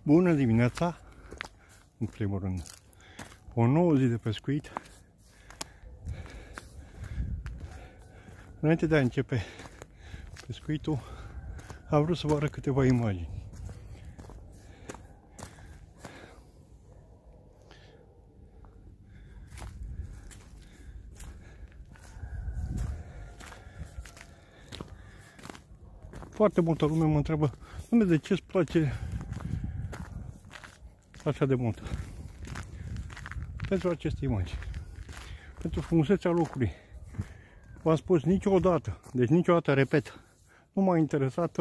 Bună dimineața! În primul rând, o nouă zi de pescuit. Înainte de a începe pescuitul, am vrut să vă arăt câteva imagini. Foarte multă lume mă întreabă, de ce îți place așa de mult? Pentru aceste imagini, pentru frumusețea locului. V-am spus niciodată, deci niciodată, repet, nu m-a interesat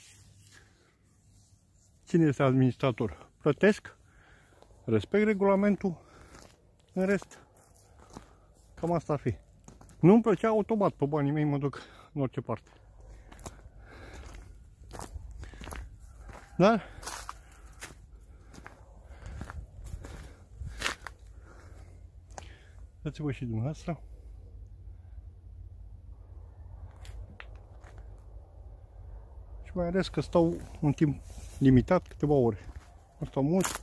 cine este administrator. Plătesc, respect regulamentul, în rest, cam asta ar fi. Nu-mi plăcea automat, pe banii mei mă duc în orice parte. Dar dați-vă și dumneavoastră. Și mai ales că stau un timp limitat, câteva ore. Nu stau mult.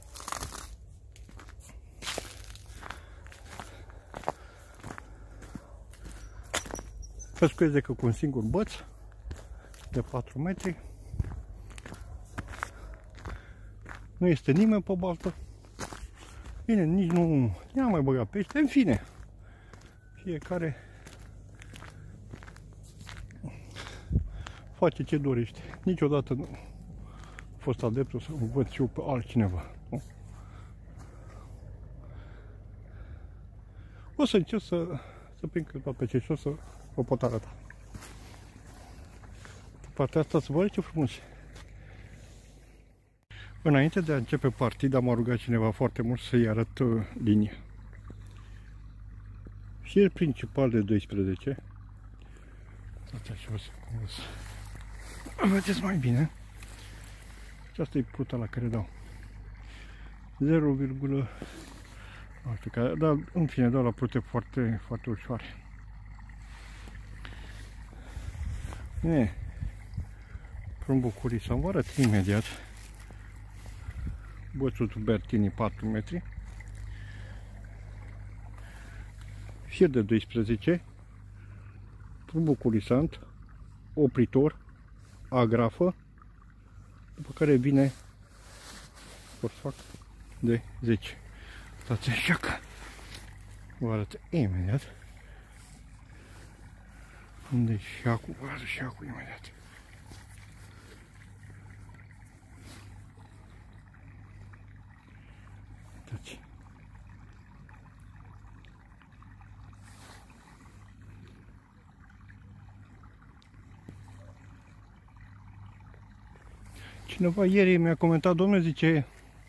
Pescuiesc decât cu un singur băț de 4 metri. Nu este nimeni pe baltă. Bine, nici nu am mai băgat pește. În fine, fiecare face ce dorește. Niciodată nu a fost adeptul să văd și eu pe altcineva. Nu? O să încerc să prind câteva pește și o să vă pot arăta. Pe partea asta să vă arăt ce frumos. Înainte de a începe partida, m-a rugat cineva foarte mult să-i arăt linia. Șir principal de 12. Asta și o să vedeți mai bine. Aceasta e pluta la care dau 0, nu știu care, dar în fine dau la plute foarte, foarte ușoare. Prumbucurii să vă arăt imediat. Bățul Tubertini 4 metri, șir de 12, prumbu curisant, opritor, agrafă, după care vine porfac de 10. Stați așa că vă arăt imediat unde e șacul, vă arăt șacul imediat. Cineva ieri mi-a comentat, domnule, zice,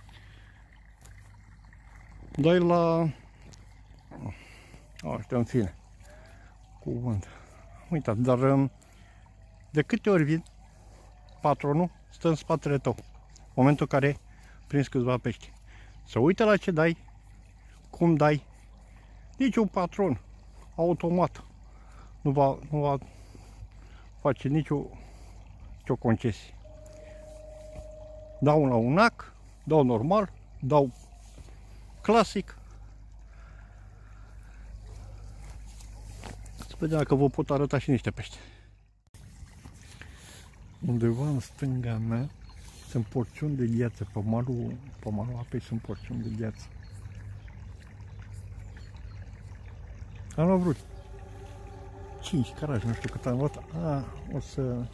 dai la... Așa, în fine, cuvânt. Uitați, dar de câte ori vin, patronul stă în spatele tău, în momentul în care prinzi câțiva pești. Să uită la ce dai, cum dai. Niciun patron automat nu va face nicio concesie. Dau la un ac, dau normal, dau clasic. Să vedem dacă vă pot arăta și niște pește. Undeva în stânga mea sunt porțiuni de gheață, pe malul apei sunt porțiuni de gheață. Am luat vreo 5 carași, nu știu cât am luat. O să...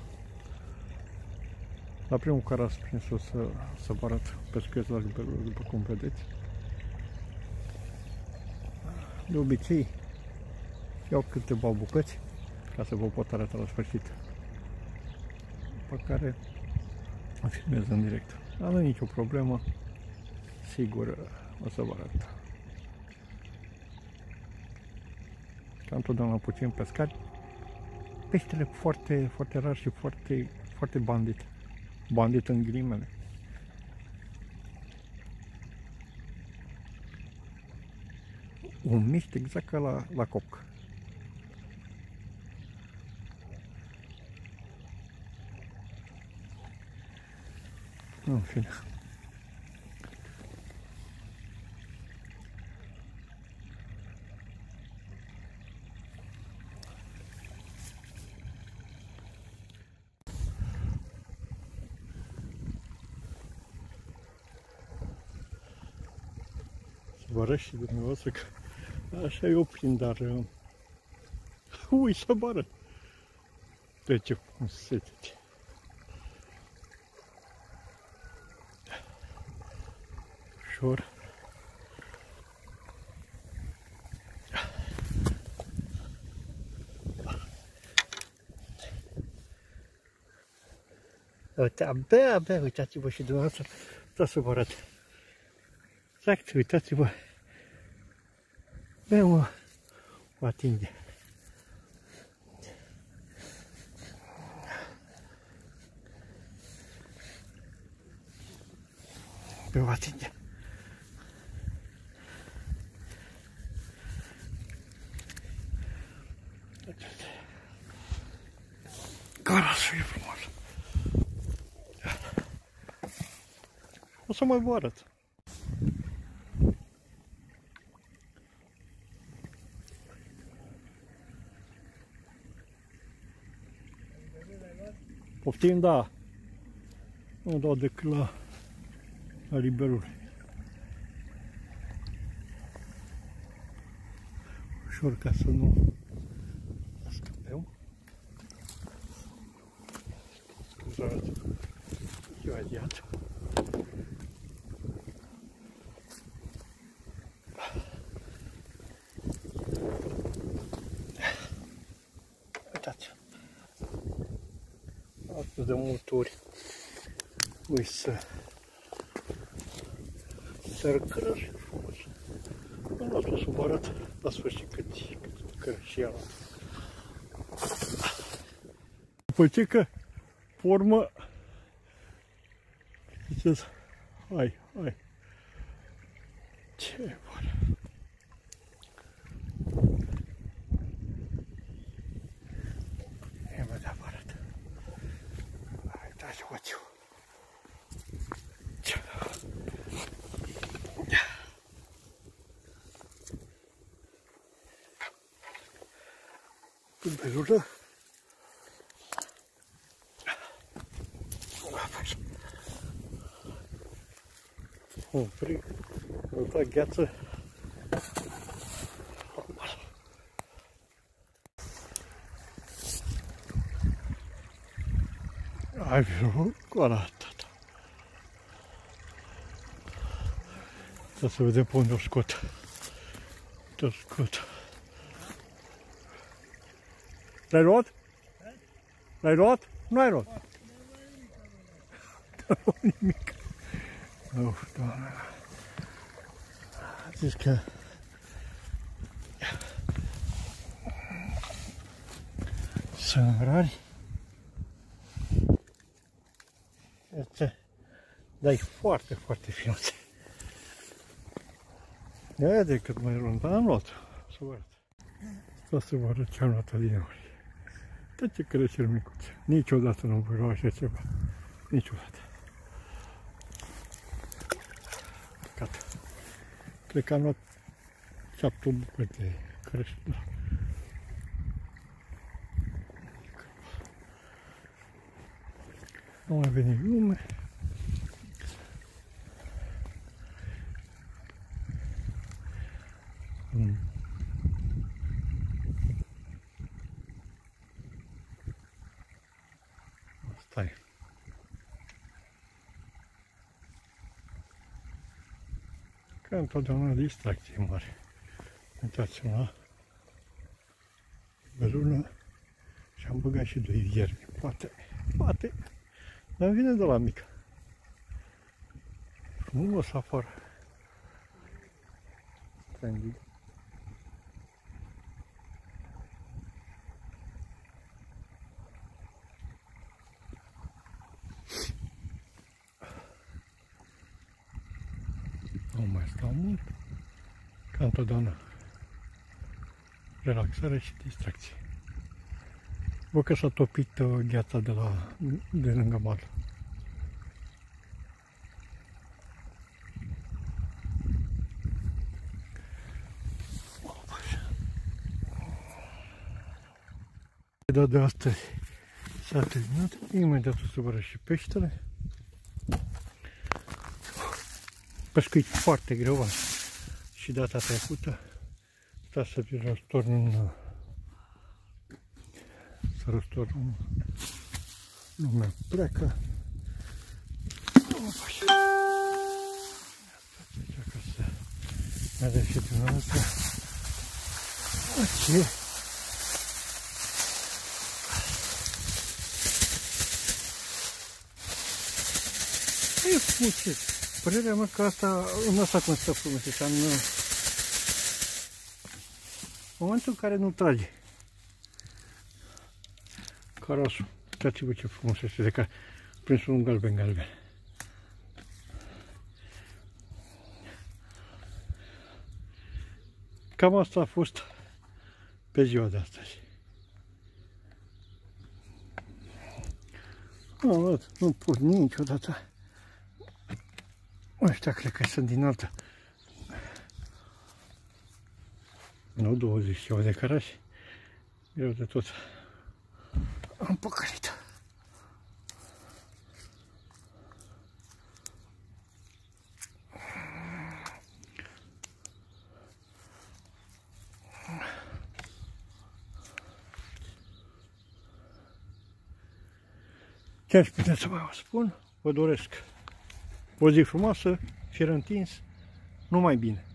La primul caras prins o să vă arăt pescuiesc la liberul, după cum vedeți. De obicei iau câteva bucăți ca să vă pot arăta la sfârșit, pe care filmez în direct. Dar nu e nicio problemă, sigur o să vă arăt. Ca întotdeauna puțin pescari, peștele foarte, foarte rar și foarte, foarte bandit. Bandit în ghilimele. Un miști exact ca la coc. În fine. vă arăt și dumneavoastră că așa e oprim, dar ui, să vă arăt. Deci ce frumusețe. Ușor. Uite, abia, uitați-vă și dumneavoastră, tot să vă arăt. Exact, uitați-vă. Bine, o atinge. Bine, o atinge. Carasul e frumos. O să mai vă arăt. Poftim, da. Nu dau decât la liberul. Ușor ca să nu scăpăm. Scuzați, eu adiat. Uitați. Atât de multe ori voi să răcărăși frumos. Nu o să vă arăt la sfârșit cât și ea. După ce că formă, ziceți, hai. Ce vor? E mă de aparat. Uitați-vă ce. Împrejură. Uita gheață. Ai vreo coarată. Să vedem pe unde o scot. L-ai luat? L-ai luat? Nu ai luat. Nu nimic. Uf, Doamne. Zici că sunt rari. Dar e foarte finuțe. Ia de cât mai rund, dar am luat. Să vă arăt. Asta să vă arăt ce am luat adineori. Tot ce creșeri micuțe. Niciodată nu voi lua așa ceva. Niciodată. Gata. Cred că am luat 7 bucăți de creșteri. Nu mai vine lume. Asta e. Ca întotdeauna distracție mare. Uitați-mă la belună și am băgat și 2 viermi. Poate. Dar vine de la mică. Frumos afară. Splendid. Nu mai stau mult. Ca întotdeauna. Relaxare și distracție. Văd că s-a topit gheața de lângă mal. De astăzi s-a terminat. Imediat o să vă arăt și peștele. Pescuit foarte greu și și data trecută. Sta să vi răstorn lumea pleacă. Opa, și ca să mergem și dumneavoastră. Ok. E puțin. Părerea mea că asta, în asta cum stă frumusețea, în momentul în care nu trage carasul. Uitați-vă ce frumos este, de care prins un galben. Cam asta a fost pe ziua de astăzi. Nu pun niciodată. Ăștia cred că sunt din altă. Nu 20 ceva de carași. Greu de tot. Am păcălit. Ce aș putea să vă spun? Vă doresc o zi frumoasă, fir întins, numai bine.